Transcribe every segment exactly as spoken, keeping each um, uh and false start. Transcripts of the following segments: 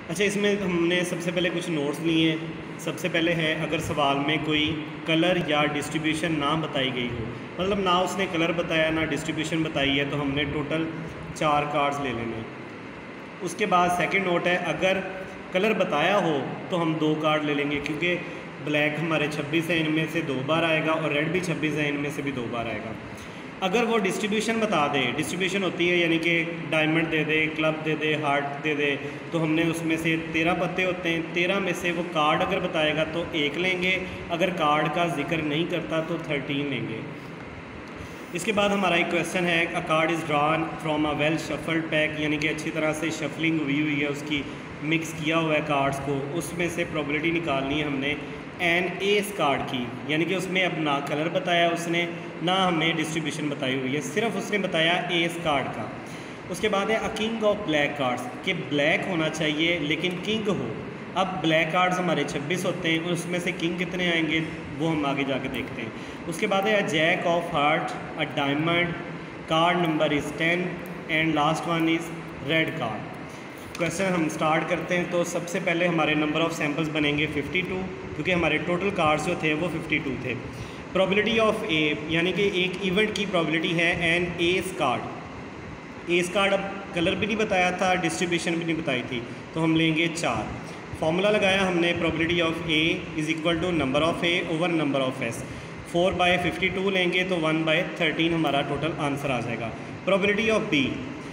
अच्छा, इसमें हमने सबसे पहले कुछ नोट्स लिए हैं। सबसे पहले है, अगर सवाल में कोई कलर या डिस्ट्रीब्यूशन ना बताई गई हो, मतलब ना उसने कलर बताया ना डिस्ट्रीब्यूशन बताई है, तो हमने टोटल चार कार्ड्स ले लेने। उसके बाद सेकंड नोट है, अगर कलर बताया हो तो हम दो कार्ड ले लेंगे, क्योंकि ब्लैक हमारे छब्बीस है, इनमें से दो बार आएगा, और रेड भी छब्बीस है, इनमें से भी दो बार आएगा। अगर वो डिस्ट्रीब्यूशन बता दे, डिस्ट्रीब्यूशन होती है यानी कि डायमंड दे दे, क्लब दे दे, हार्ट दे दे, तो हमने उसमें से तेरह पत्ते होते हैं, तेरह में से वो कार्ड अगर बताएगा तो एक लेंगे, अगर कार्ड का जिक्र नहीं करता तो थर्टीन लेंगे। इसके बाद हमारा एक क्वेश्चन है, a card is drawn from a well shuffled pack, यानी कि अच्छी तरह से शफलिंग हुई हुई है, उसकी मिक्स किया हुआ है कार्ड्स को, उसमें से प्रोबेबिलिटी निकालनी है हमने एन एस कार्ड की, यानी कि उसमें अब ना कलर बताया उसने, ना हमें डिस्ट्रीब्यूशन बताई हुई है, सिर्फ उसने बताया एस कार्ड का। उसके बाद है a king of black cards, कि ब्लैक होना चाहिए लेकिन किंग हो। अब ब्लैक कार्ड्स हमारे छब्बीस होते हैं, उसमें से किंग कितने आएंगे वो हम आगे जाके देखते हैं। उसके बाद है a jack of heart, a diamond, card number is ten, and last one is red card. Question हम स्टार्ट करते हैं। तो सबसे पहले हमारे नंबर ऑफ़ सैम्पल्स बनेंगे बावन, क्योंकि हमारे टोटल कार्ड्स जो थे वो बावन थे। प्रोबेबिलिटी ऑफ ए, यानी कि एक इवेंट की प्रोबेबिलिटी है an ace card. Ace card अब कलर भी नहीं बताया था, डिस्ट्रीब्यूशन भी नहीं बताई थी, तो हम लेंगे चार। फॉर्मूला लगाया हमने, probability of A is equal to number of A over number of S. Four by fifty two लेंगे तो वन बाई थर्टीन हमारा टोटल आंसर आ जाएगा। Probability of B,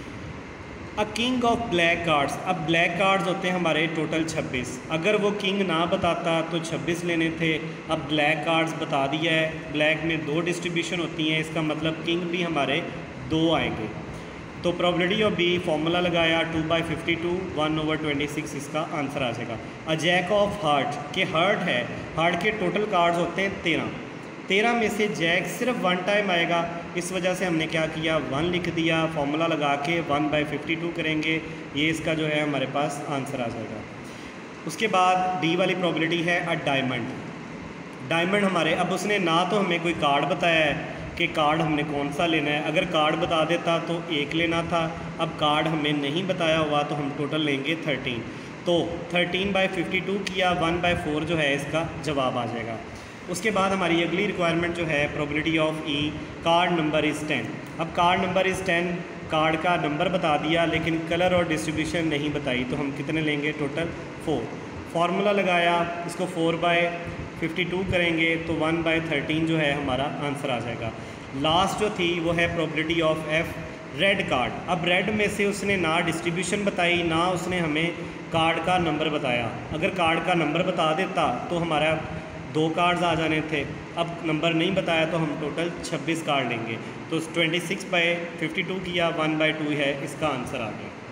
a king of black cards, अब black cards होते हैं हमारे total छब्बीस, अगर वो किंग ना बताता तो छब्बीस लेने थे, अब ब्लैक कार्ड्स बता दिया है, ब्लैक में दो डिस्ट्रीब्यूशन होती हैं, इसका मतलब किंग भी हमारे दो आएंगे। तो प्रोबेबिलिटी ऑफ बी, फॉर्मूला लगाया two by fifty two, one over twenty six इसका आंसर आ जाएगा। अ जैक ऑफ हार्ट, के हार्ट है, हार्ट के टोटल कार्ड्स होते हैं तेरह, तेरह में से जैक सिर्फ वन टाइम आएगा, इस वजह से हमने क्या किया, वन लिख दिया, फॉर्मूला लगा के वन बाई फिफ्टी टू करेंगे, ये इसका जो है हमारे पास आंसर आ जाएगा। उसके बाद डी वाली प्रोबेबिलिटी है अ डायमंड। डायमंड हमारे, अब उसने ना तो हमें कोई कार्ड बताया है कि कार्ड हमने कौन सा लेना है, अगर कार्ड बता देता तो एक लेना था, अब कार्ड हमें नहीं बताया हुआ तो हम टोटल लेंगे थर्टीन। तो थर्टीन बाई फिफ्टी टू किया, वन बाई फोर जो है इसका जवाब आ जाएगा। उसके बाद हमारी अगली रिक्वायरमेंट जो है, probability of E, card number is ten. अब card number is ten, card का नंबर बता दिया लेकिन कलर और डिस्ट्रीब्यूशन नहीं बताई, तो हम कितने लेंगे, टोटल फोर। फार्मूला लगाया, इसको फोर बाय फिफ्टी टू करेंगे तो वन बाय थर्टीन जो है हमारा आंसर आ जाएगा। लास्ट जो थी वो है probability of F, red card. अब रेड में से उसने ना डिस्ट्रीब्यूशन बताई, ना उसने हमें कार्ड का नंबर बताया, अगर कार्ड का नंबर बता देता तो हमारा दो कार्ड्स आ जाने थे, अब नंबर नहीं बताया तो हम टोटल छब्बीस कार्ड लेंगे। तो twenty six by fifty two किया, वन बाई टू है इसका आंसर आ गया।